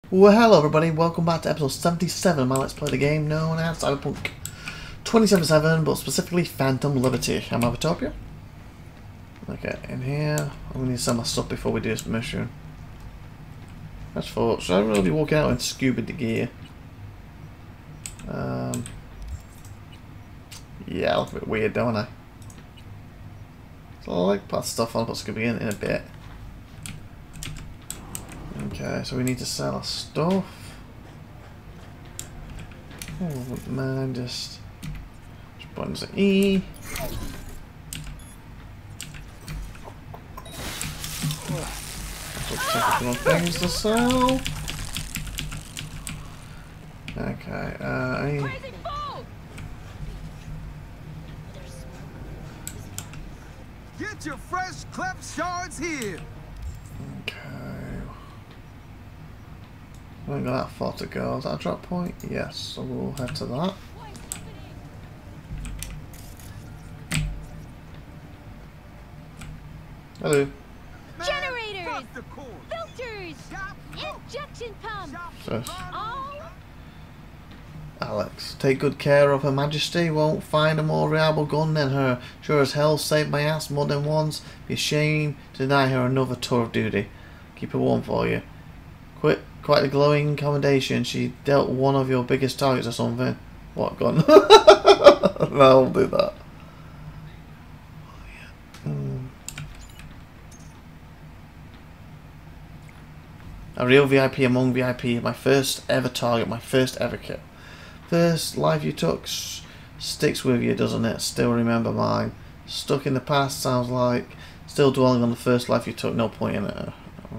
Well, hello everybody, welcome back to episode 77 of my Let's Play the game known as Cyberpunk 2077, but specifically Phantom Liberty. I'm IVATOPIA. Okay, in here, I'm going to need to sell my stuff before we do this mission. That's for, should I really be walking out in scuba gear? Yeah, I look a bit weird, don't I? So I like put stuff on, put scuba gear in a bit. Okay, so we need to sell our stuff. Oh man, just buttons at E. Typical things to sell. Okay, Get your fresh cleft shards here. okay. I haven't got that far to go. Is that a drop point? Yes, so we'll head to that. Hello. Generators, filters, injection pumps. Sis. All Alex, take good care of Her Majesty. Won't find a more reliable gun than her. Sure as hell saved my ass more than once. Be ashamed to deny her another tour of duty. Keep her warm for you. Quite a glowing commendation. She dealt one of your biggest targets or something. What gun? No, I'll do that. A real VIP among VIP. My first ever target. My first ever kill. First life you took sticks with you, doesn't it? Still remember mine. Stuck in the past sounds like still dwelling on the first life you took. No point in it.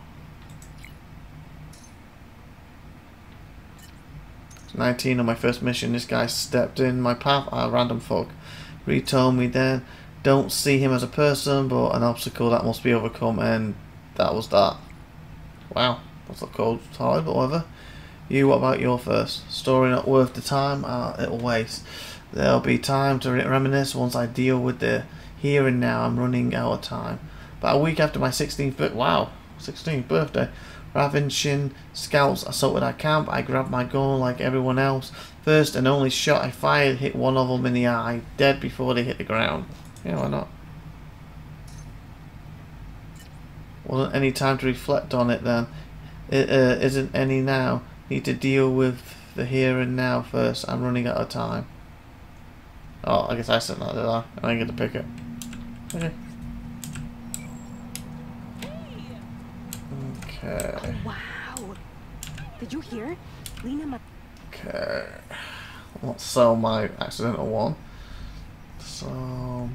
19 on my first mission. This guy stepped in my path. A random fuck. Reed told me then, don't see him as a person, but an obstacle that must be overcome, and that was that. Wow, that's not cold, hard, but whatever. You, what about your first? Story not worth the time? It'll waste. There'll be time to reminisce once I deal with the here and now. I'm running out of time. About a week after my 16th birthday, ravaging scouts assaulted our camp. I grabbed my gun like everyone else. First and only shot I fired hit one of them in the eye, dead before they hit the ground. Yeah, why not? Wasn't any time to reflect on it then. It isn't any now. Need to deal with the here and now first. I'm running out of time. Oh, I guess I said that, did I? I didn't get to pick it. Okay. Okay. Oh, wow. Did you hear? Lena. Okay. Let's sell my accidental one. So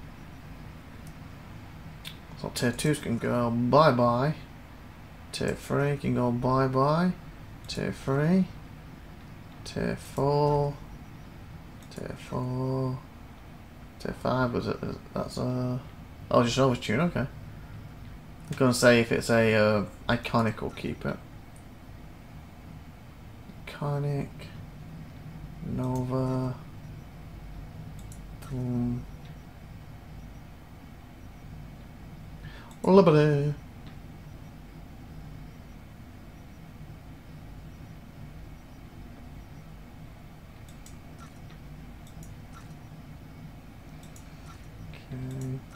tier 2s can go bye bye. Tier 3 can go bye bye. Tier 3. Tier 4. Tier 4. Tier 5 was it? That's oh, just overtune. Okay. I'm gonna say if it's a iconic, we'll keep it. Iconic. Nova. Boom. Liberty. Okay.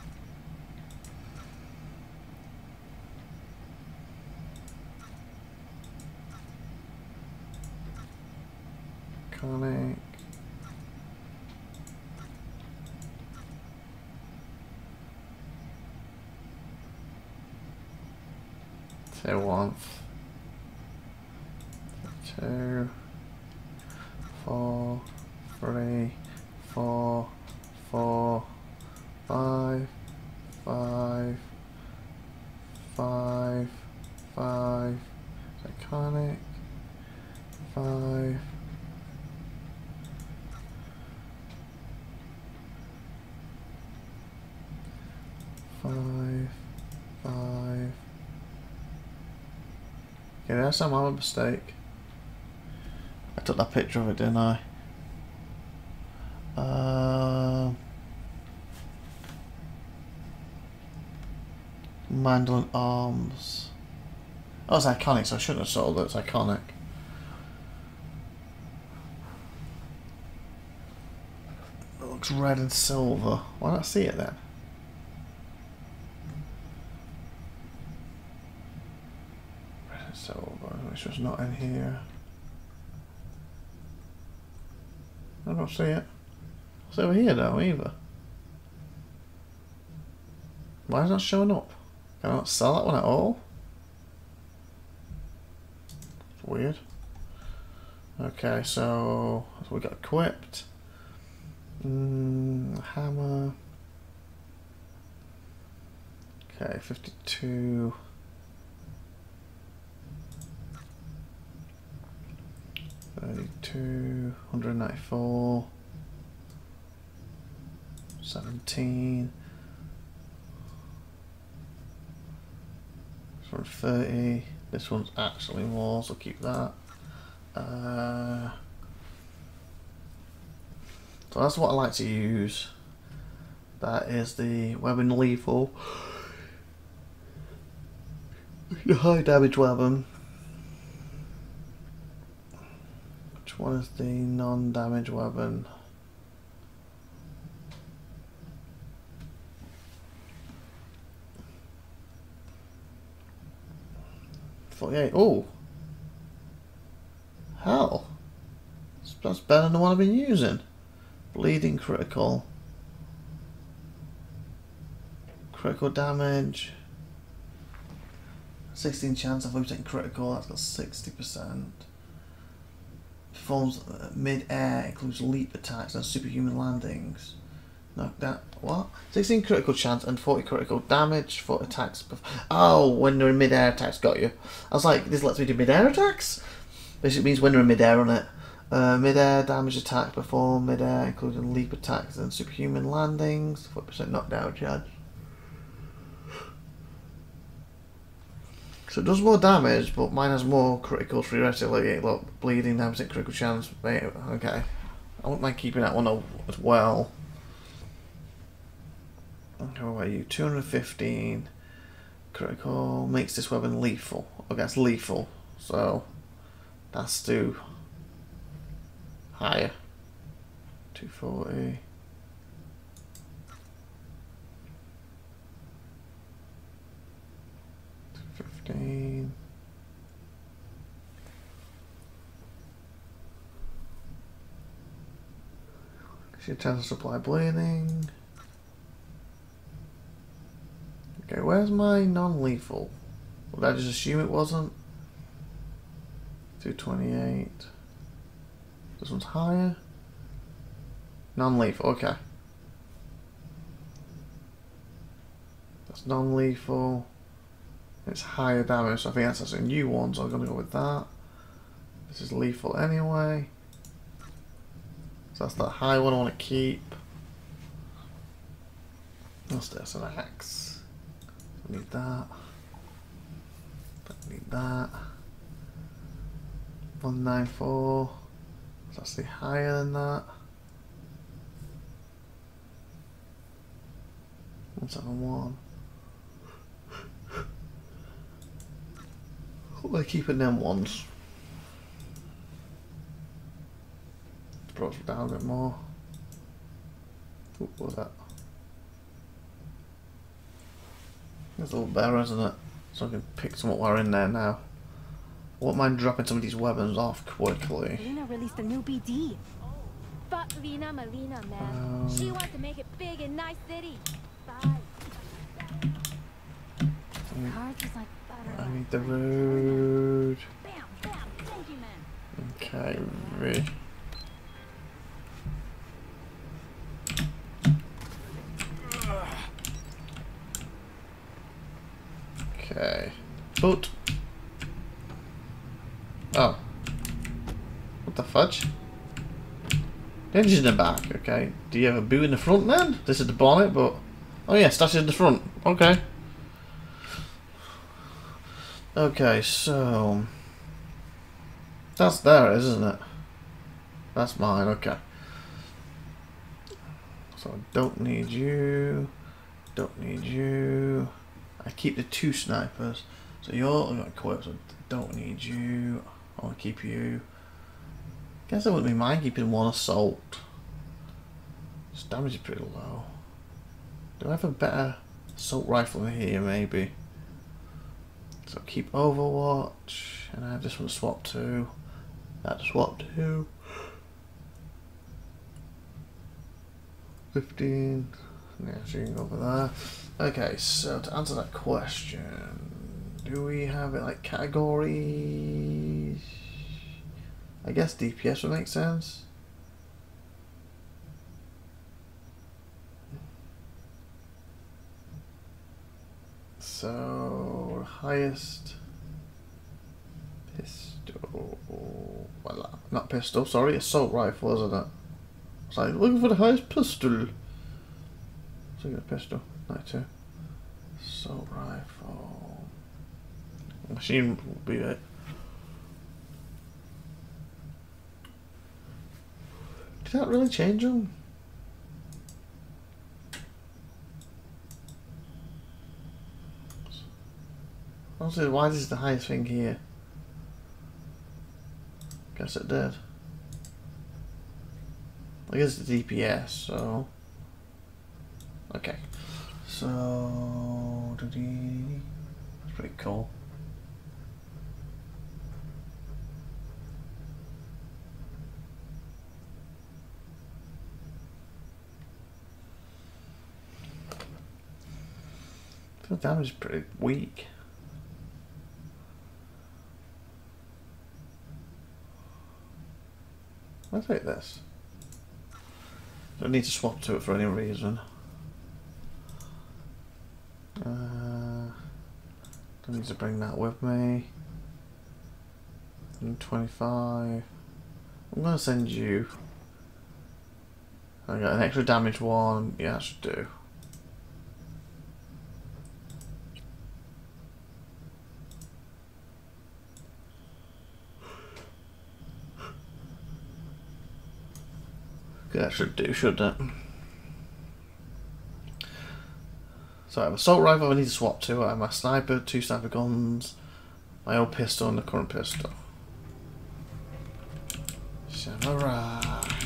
Iconic. Tier 1. 2. 4. 3. 4. 4. 5. 5. 5. 5. Iconic. 5. 5. 5. Okay, that's my mistake. I took that picture of it, didn't I? Mandolin arms. Oh, it's iconic, so I shouldn't have sold it. It's iconic. It looks red and silver. Why not see it then? Red and silver, which was not in here. I don't see it. It's over here though, either. Why is it not showing up? Can I not sell that one at all? It's weird. Okay, so we got equipped. Hammer. Okay, 52. 32, 194, 17, 30. This one's actually more, so keep that. So that's what I like to use. That is the weapon lethal. The high damage weapon. Which one is the non-damage weapon? Oh! Hell! That's better than the one I've been using. Bleeding critical. Critical damage. 16 chance of losing critical, that's got 60%. Performs mid-air, includes leap attacks and superhuman landings. No, that, what? 16 critical chance and 40 critical damage for attacks. Oh, when they're in mid-air attacks, got you. I was like, this lets me do mid-air attacks? Basically means when they're in mid-air on it. Mid-air damage attack perform mid-air, including leap attacks and superhuman landings. 40% knockdown charge. So it does more damage, but mine has more critical theoretically. Look, bleeding damage and critical chance. Okay. I wouldn't mind keeping that one as well. How about you? 215 critical makes this weapon lethal. Okay, that's lethal. So that's too higher. 240. She chance to supply bleeding. Okay, where's my non-lethal? Would I just assume it wasn't? 228. This one's higher. Non-lethal, okay. That's non-lethal. It's higher damage, so I think that's a new one, so I'm going to go with that. This is lethal anyway. So that's the high one I want to keep. That's this, an axe. I need that. Don't need that. 194. It's actually higher than that. 171. We're keeping them ones. Brought it down a bit more. What was that? It's a little better, isn't it? So I can pick some up while we're in there now. I won't mind dropping some of these weapons off quickly. Lena released a new BD. Fuck Lena Melina, man. She wants to make it big in Nice City. Bye. Cards is like butter. I need the road. Bam, bam. Thank you, man. Okay, really. Okay. Boot. Oh. What the fudge? The engine's in the back, okay. Do you have a boot in the front then? This is the bonnet, but... Oh yeah, stashed in the front. Okay. Okay, so... That's there, isn't it? That's mine, okay. So I don't need you. Don't need you. I keep the two snipers. So you're not equipped, so don't need you. I want to keep you. Guess I wouldn't be mind keeping one assault. His damage is pretty low. Do I have a better assault rifle in here, maybe? So keep Overwatch, and I have this one to swap to. That to swap to. 15. Yeah, so you can go over there. Okay, so to answer that question, do we have it like categories? I guess DPS would make sense. So highest pistol, well, not pistol, sorry, assault rifle, isn't it? It's like looking for the highest pistol. So I get a pistol, 92. Assault rifle. Machine will be it. Did that really change them? Honestly, why is this the highest thing here? Guess it did. I guess it's DPS, so... Okay. So... That's pretty cool. The damage is pretty weak. I'll take this. Don't need to swap to it for any reason. Don't need to bring that with me. 125. I'm gonna send you. I got an extra damage one. Yeah, that should do. That should do, shouldn't it? So I have an assault rifle I need to swap to. I have my sniper, 2 sniper guns, my old pistol and the current pistol. Samurai.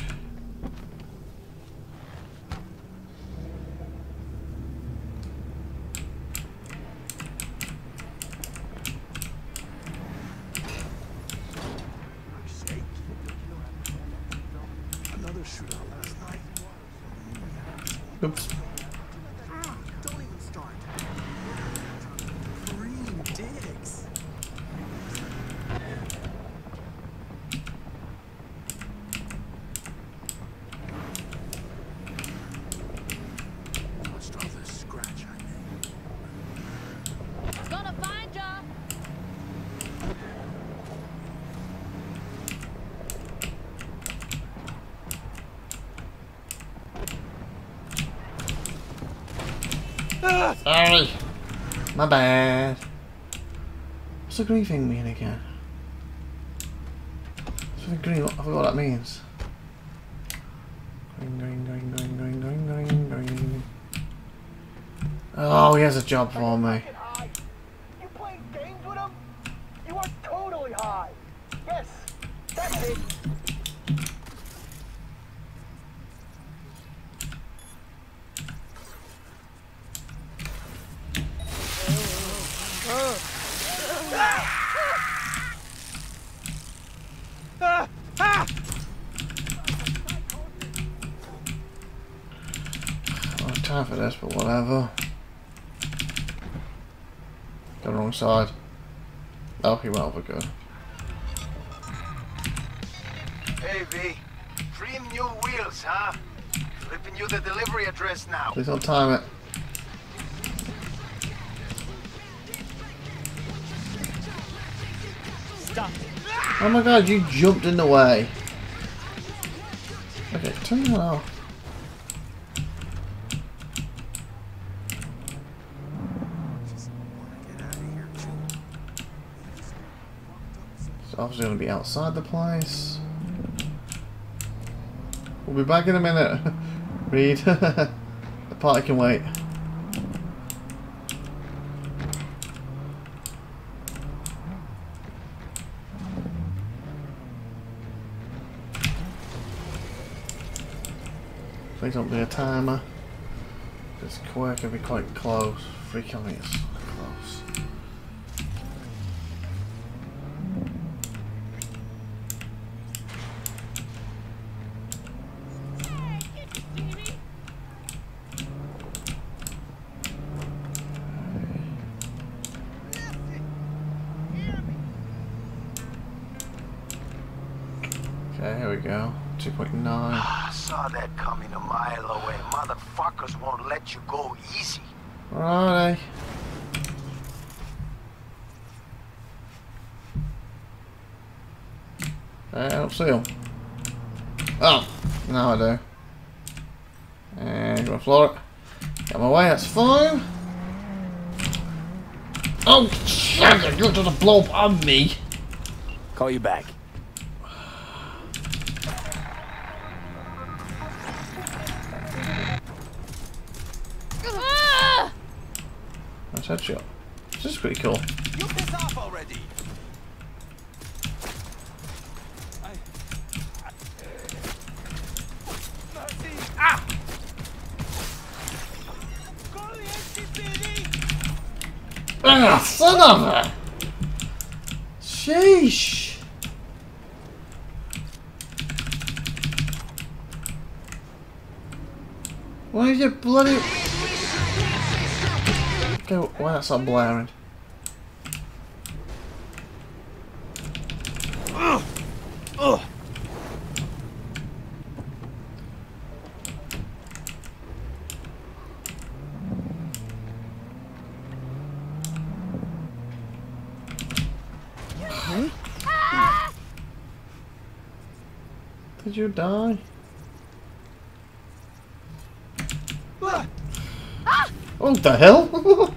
Oops. Don't even start. Green dicks. Watched all this scratch I made. Gonna find ya. Sorry. My bad. What's the green thing mean again? Something green, I forgot what that means. Green, green, green, green, green, green, green, green. Oh, he has a job for me. You playing games with him? You are totally high. Yes, that's it. Time for this, but whatever. Go wrong side. Oh, he went over good. Hey, V. 3 new wheels, huh? Flipping you the delivery address now. Please don't time it. Stop. Oh my god, you jumped in the way. Okay, turn that off. It's obviously going to be outside the place. We'll be back in a minute. Reed. The party can wait. Please don't be a timer. This square can be quite close. 3 kilometers. Close. Okay, here we go. 2.9. I saw that coming a mile away. Motherfuckers won't let you go easy. Righty. I don't see him. Oh, now I do. And I'm gonna floor it. Get my way, that's fine. Oh, shit! You're gonna blow up on me. Call you back. Nice headshot. This is pretty cool. You piss off already. Ah! Ah, son of a! Sheesh! Why is it bloody... Okay, why that's not blaring? Did you die? What the hell?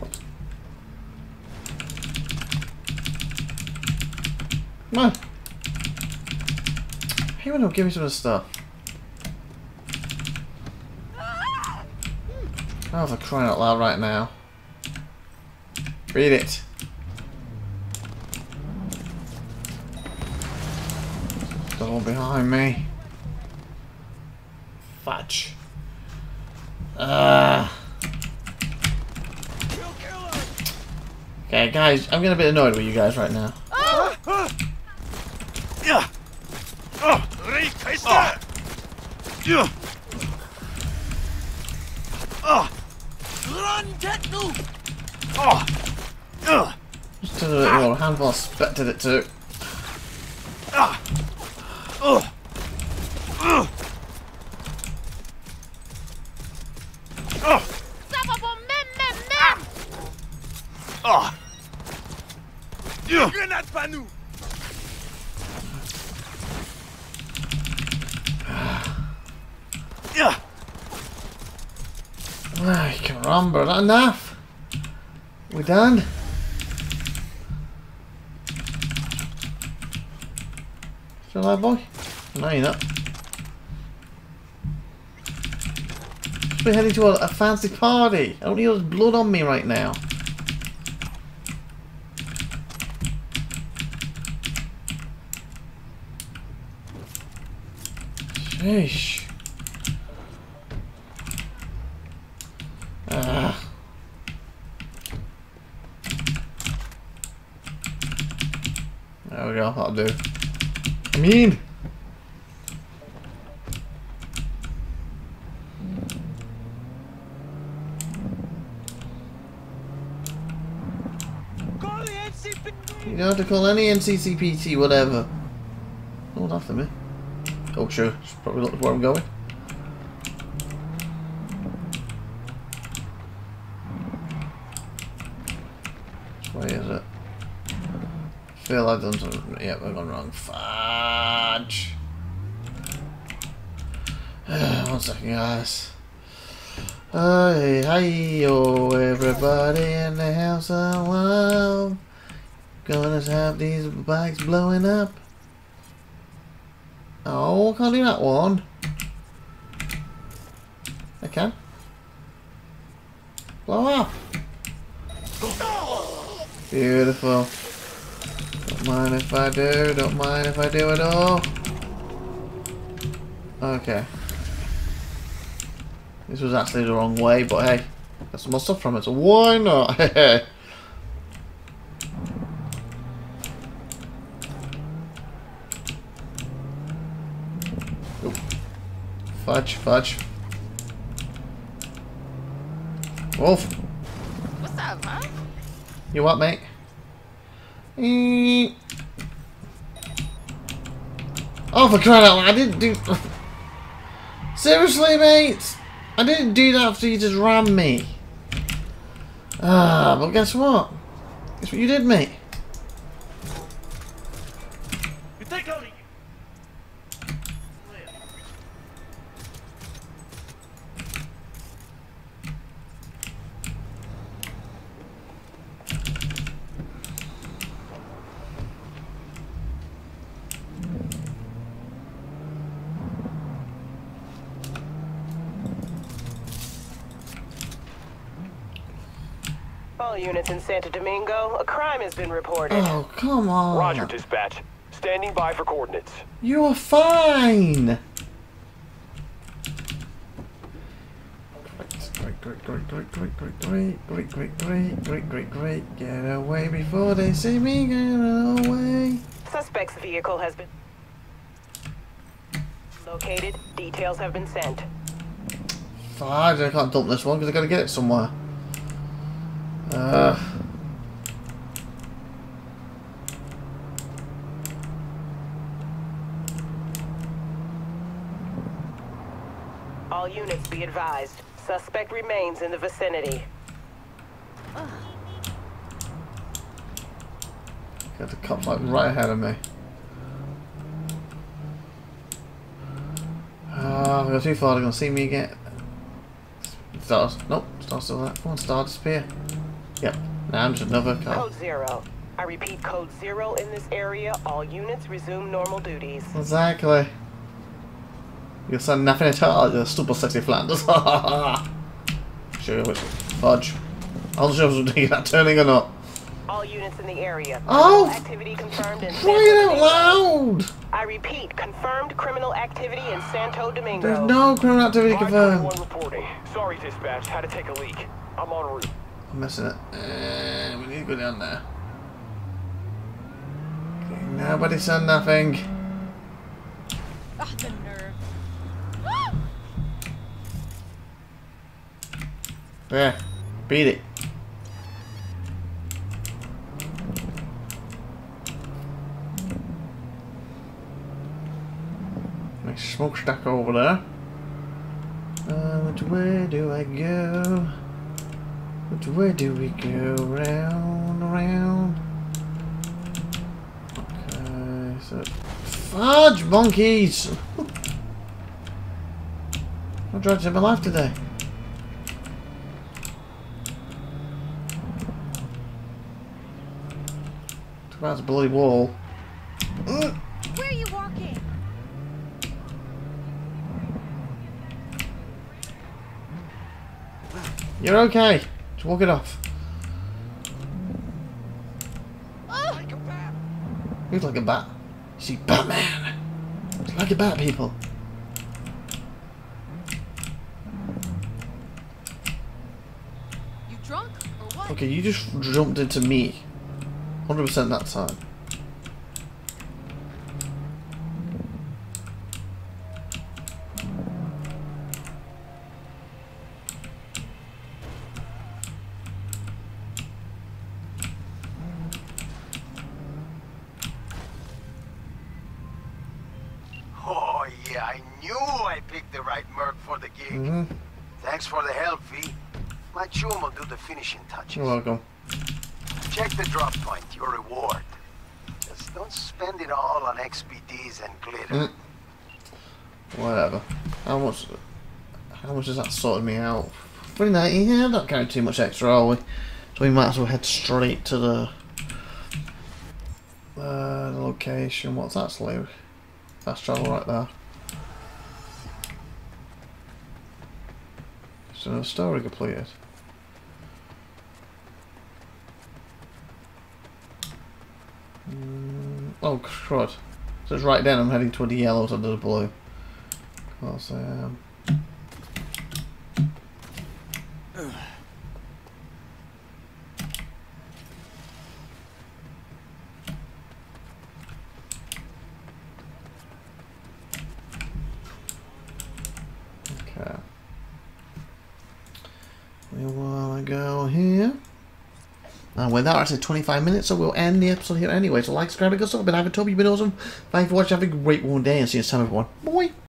Come on. Hey, why not give me some of the stuff? Oh, for crying out loud right now. Read it. The one behind me. Fudge. Okay, guys, I'm getting a bit annoyed with you guys right now. Just did a bit more handball, expected it to. Grenade pas nous. Ay, caramba, not enough. We done? Still alive, boy? No, you're not. We're heading to a fancy party. I don't need all this blood on me right now. Sheesh. There we go, that'll do. I mean, you don't have to call any NCCPT, whatever. Hold after me. Oh, sure, it's probably not where I'm going. Which way is it? I feel I've done something. Yep, I've gone wrong. Fudge. 1 second, guys. Hey, hey, yo, everybody in the house alone. Gonna have these bikes blowing up. Oh, can't do that one. I can. Blow up. Beautiful. Don't mind if I do. Don't mind if I do at all. Okay. This was actually the wrong way, but hey, got some more stuff from it, so why not? Ooh. Fudge, fudge. Wolf. What's up, huh? You what, mate? Oh, for crying out loud, I didn't do... Seriously, mate? I didn't do that after you just rammed me. But guess what? Guess what you did, mate? You take out All units in Santo Domingo, a crime has been reported. Oh, come on. Roger, dispatch. Standing by for coordinates. You're fine. Great. Get away before they see me get away. Suspect's vehicle has been located. Details have been sent. Fudge, I can't dump this one because I gotta get it somewhere. All units be advised. Suspect remains in the vicinity. Got the cops like right ahead of me. I go too far, they're gonna see me again. Stars. Nope, Star's still there. Come on, Star, disappear. Yep. Now I'm just another car. Code 0. I repeat, code 0 in this area. All units resume normal duties. Exactly. You'll send nothing at all, you stupid sexy Flanders. Sure, which fudge. I'm not sure if I was doing that turning or not. All units in the area. Oh! Activity confirmed in Crying out loud! I repeat, confirmed criminal activity in Santo Domingo. There's no criminal activity confirmed. 521 reporting. Sorry, dispatch. Had to take a leak. I'm en route. I'm missing it. We need to go down there. Okay, nobody said nothing. Ah, the nerve. There. Beat it. Nice smokestack over there. Which way do I go? Which way do we go? Round, around. Okay, so... Fudge, monkeys! I've tried to save my life today. That's a bloody wall. Where are you walking? You're okay. Just walk it off. like a bat. He's like a bat. You see, Batman. It's like a bat, people. You drunk or what? Okay, you just jumped into me. 100% that time. Oh, yeah, I knew I picked the right merc for the gig. Thanks for the help, V. My chum will do the finishing touches. You're welcome. Check the drop point, your reward. Just don't spend it all on XPDs and glitter. Whatever. How much has that sorted me out? 390? Yeah, not carrying too much extra, are we? So we might as well head straight to the location. What's that sleeve? Fast travel right there. So story completed. Oh crud. So it's right then I'm heading toward the yellows under the blue. Of course I am. Okay. We want to go here. And with that, I said 25 minutes, so we'll end the episode here anyway. So like, subscribe, and good stuff. I've been IVATOPIA, you've been awesome. Thank you for watching. Have a great one day, and see you next time, everyone. Bye.